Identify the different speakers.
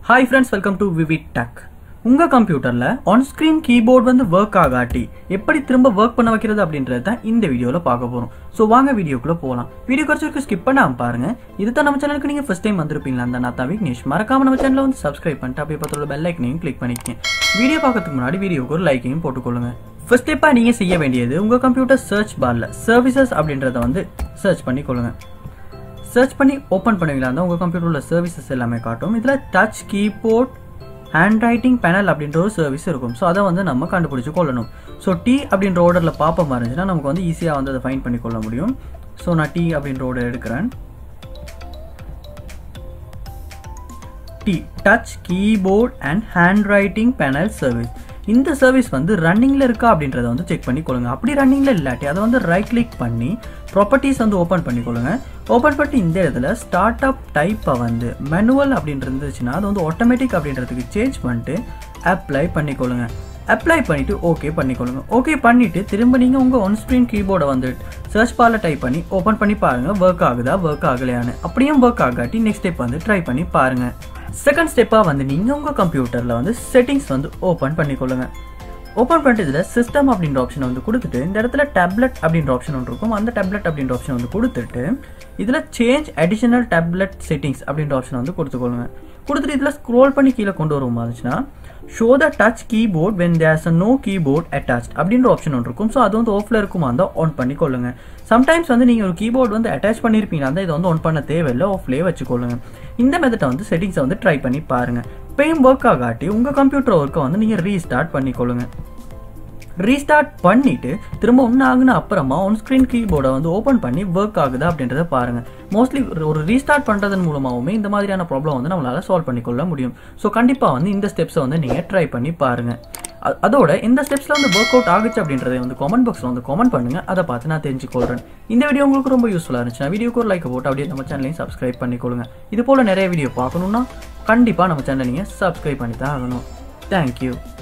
Speaker 1: Hi friends, welcome to VividTech. உங்க கம்ப்யூட்டர்ல on screen keyboard வந்து வர்க் ஆகாட்டி எப்படி திரும்ப வர்க் பண்ண வைக்கிறது அப்படின்றத தான் இந்த வீடியோல பார்க்க போறோம். சோ வாங்க வீடியோக்குள்ள போலாம். வீடியோ கொஞ்சம் ஸ்கிப் பண்ணாம பாருங்க. இதுதான் நம்ம சேனலுக்கு நீங்க ஃபர்ஸ்ட் டைம் வந்திருப்பீங்களா அந்த நான் தான் விக்னேஷ். மறக்காம நம்ம சேனலை வந்து சப்ஸ்கிரைப் பண்ணிட்டு அப்படியே பக்கத்துல பெல் ஐகானையும் கிளிக் பண்ணிக்கங்க. வீடியோ பார்க்கிறதுக்கு முன்னாடி வீடியோக்கு ஒரு லைக்கையும் போட்டுக்கொள்ளுங்க. ஃபர்ஸ்ட் ஸ்டெப்பா நீங்க செய்ய வேண்டியது உங்க கம்ப்யூட்டர் சர்ச் பார்ல சர்வீசஸ் அப்படின்றத வந்து சர்ச் பண்ணிக்கொள்ளுங்க. சர்ச் பண்ணி ஓபன் பண்ணுவீங்களா இருந்தா உங்க கம்ப்யூட்டர்ல சர்வீசஸ் எல்லாமே காட்டும். இதுல touch keyboard handwriting panel அப்படின்ற ஒரு சர்வீஸ் இருக்கும். ஸோ அதை வந்து நம்ம கண்டுபிடிச்சு கொள்ளணும். ஸோ டி அப்படின்ற ஆர்டர்ல பாப்ப மாதிரி இருந்துச்சுன்னா நமக்கு வந்து ஈஸியாக வந்து அதை ஃபைண்ட் பண்ணி கொள்ள முடியும். ஸோ நான் டி அப்படின்ற ஆர்டர் எடுக்கிறேன். T touch keyboard and handwriting panel service. இந்த சர்வீஸ் வந்து ரன்னிங்ல இருக்கா அப்படின்றத வந்து செக் பண்ணி கொள்ளுங்க. அப்படி ரன்னிங்ல இல்லாட்டி அதை வந்து ரைட் கிளிக் பண்ணி ப்ராப்பர்ட்டிஸ் வந்து ஓப்பன் பண்ணிக்கொள்ளுங்க. ஓப்பன் பண்ணி இந்த இடத்துல ஸ்டார்ட் அப் டைப்பை வந்து மேனுவல் அப்படின்னு இருந்துச்சுன்னா அது வந்து ஆட்டோமேட்டிக் அப்படின்றதுக்கு சேஞ்ச் பண்ணிட்டு அப்ளை பண்ணிக்கொள்ளுங்க. அப்ளை பண்ணிட்டு ஓகே பண்ணிக்கொள்ளுங்க. ஓகே பண்ணிட்டு திரும்ப நீங்க உங்க ஒன் ஸ்க்ரீன் கீபோர்டை வந்து சர்ச் பார்ல டைப் பண்ணி ஓப்பன் பண்ணி பாருங்க ஒர்க் ஆகுதா ஒர்க் ஆகலையான்னு. அப்படியும் ஒர்க் ஆகாட்டி நெக்ஸ்ட் ஸ்டெப் வந்து ட்ரை பண்ணி பாருங்க. செகண்ட் ஸ்டெப்பா வந்து நீங்க உங்க கம்ப்யூட்டர்ல வந்து செட்டிங்ஸ் வந்து ஓபன் பண்ணிக்கொள்ளுங்க. ஓபன் பண்ணிட்டு இதுல சிஸ்டம் அப்படின்ற ஆப்ஷன் வந்து கொடுத்துட்டு இந்த இடத்துல டேப்லெட் அப்படின்ற ஆப்ஷன் ஒன்று இருக்கும். அந்த டேப்லெட் அப்படின்ற ஆப்ஷன் வந்து கொடுத்துட்டு இதுல சேஞ்ச் அடிஷனல் டேப்லெட் செட்டிங்ஸ் அப்படின்ற ஆப்ஷன் வந்து கொடுத்துக்கொள்ளுங்க. கொடுத்துட்டு இதுல ஸ்க்ரோல் பண்ணி கீழே கொண்டு வரும் மாதிரிச்சுன்னா show the touch keyboard when there's no keyboard attached அப்படின்ற ஆப்ஷன் ஒன்று இருக்கும். ஸோ அது வந்து ஆஃப்ல இருக்குமா இருந்தால் ஆன் பண்ணிக்கொள்ளுங்க. சம்டைம்ஸ் வந்து நீங்கள் ஒரு கீபோர்ட் வந்து அட்டாச் பண்ணியிருப்பீங்கன்னா தான் இதை வந்து ஆன் பண்ண தேவையில்லை, ஆஃப்லேயே வச்சுக்கொள்ளுங்க. இந்த மெத்தட்டை வந்து செட்டிங்ஸை வந்து ட்ரை பண்ணி பாருங்க. இப்பயும் ஒர்க் ஆகாட்டி உங்கள் கம்ப்யூட்டர் ஒர்க்கை வந்து நீங்கள் ரீஸ்டார்ட் பண்ணிக்கொள்ளுங்க. ரீஸ்டார்ட் பண்ணிட்டு திரும்ப ஒன்று ஆகுன அப்புறமா ஒன் ஸ்க்ரீன் கீபோர்டை வந்து ஓப்பன் பண்ணி ஒர்க் ஆகுதா அப்படின்றத பாருங்க. மோஸ்ட்லி ஒரு ரீஸ்டார்ட் பண்ணுறதன் மூலமாகவுமே இந்த மாதிரியான ப்ராப்ளம் வந்து நம்மளால சால்வ் பண்ணிக்கொள்ள முடியும். ஸோ கண்டிப்பாக வந்து இந்த ஸ்டெப்ஸை வந்து நீங்கள் ட்ரை பண்ணி பாருங்க. அதோட இந்த ஸ்டெப்ஸில் வந்து ஒர்க் அவுட் ஆகுச்சு அப்படின்றத வந்து கமெண்ட் பாக்ஸில் வந்து கமெண்ட் பண்ணுங்க. அதை பார்த்து நான் தெரிஞ்சுக்கொள்றேன். இந்த வீடியோ உங்களுக்கு ரொம்ப யூஸ்ஃபுல்லாக இருந்துச்சுன்னா வீடியோக்கு ஒரு லைக் போட்டு அப்படியே நம்ம சேனலையும் சப்ஸ்கிரைப் பண்ணிக்கொள்ளுங்க. இது போல நிறைய வீடியோ பார்க்கணும்னா கண்டிப்பாக நம்ம சேனலை நீங்கள் சப்ஸ்கிரைப் பண்ணி தான் ஆகணும். தேங்க்யூ.